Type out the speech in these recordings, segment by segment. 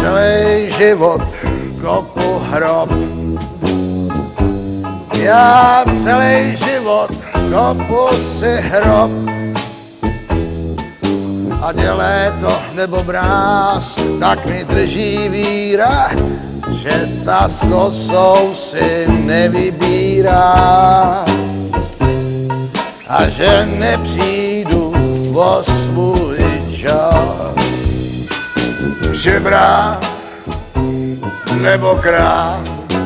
celý život kopu hrob. Já celý život kopu si hrob. Ať je léto nebo mráz, tak mi drží víra, že ta s kosou si nevybírá. A že nepřijdu o svůj čas. Žebrák nebo král,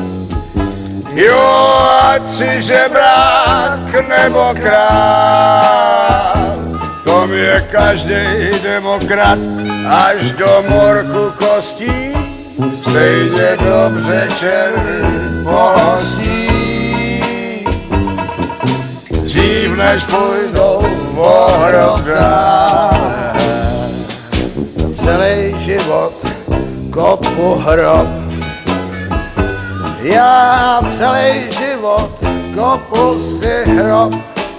jo, ať si žebrák nebo král, to je každej demokrat až do morku kostí, stejně dobře červy pohostí. Dřív než půjdou o hrob dál, celý život kopu hrob. Já celý život kopu si hrob.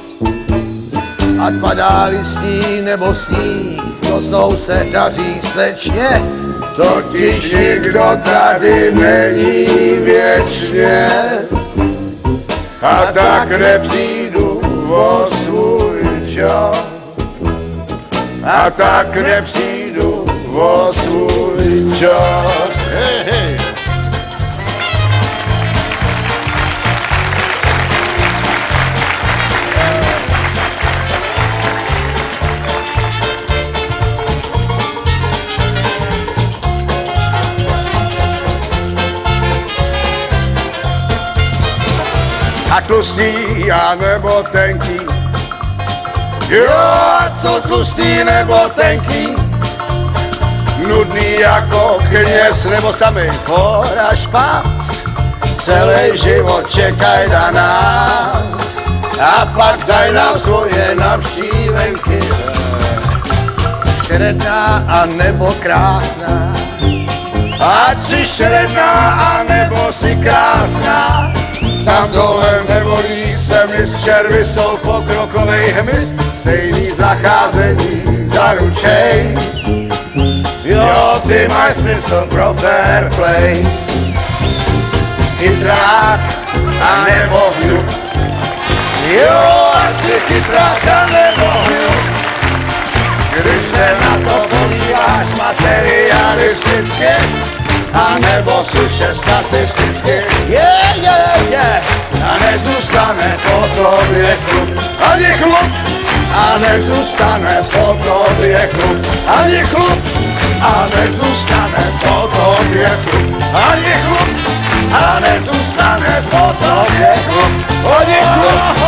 Ať padá listí nebo sníh, kosou se daří slečně, totiž nikdo tady není věčně. A tak nepřijdu o svůj čas. A tak nepřijdu o svůj čas. Hej, hej. A tlustý a nebo tenký, jo, a co tlustý nebo tenký, nudný jako kněz nebo samej chor až pás, celý život čekaj na nás a pak daj nám svoje navštívenky. Šredná a nebo krásná, ať si šredná a nebo si krásná, tam dole nevolí se mis, červy jsou pokrokovej hmyz, stejný zacházení zaručej. Jo, ty máš smysl pro fair play. Chytrák a nebo hňup, jo, asi chytrák a nebo hňup, když se na to podíváš materialisticky, a nebo suše statisticky, a nezůstane po tobě klub, ani chlup, a nezůstane po tobě klub, ani chlup, a nezůstane po tobě klub, ani chlup, a nezůstane po tobě klub, ani chlup.